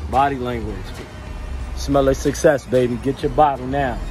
Body language. Smell of success, baby. Get your bottle now.